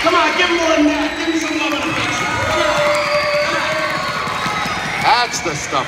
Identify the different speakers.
Speaker 1: Come on, give him more than that. Give him some love and affection. Come on.
Speaker 2: That's the stuff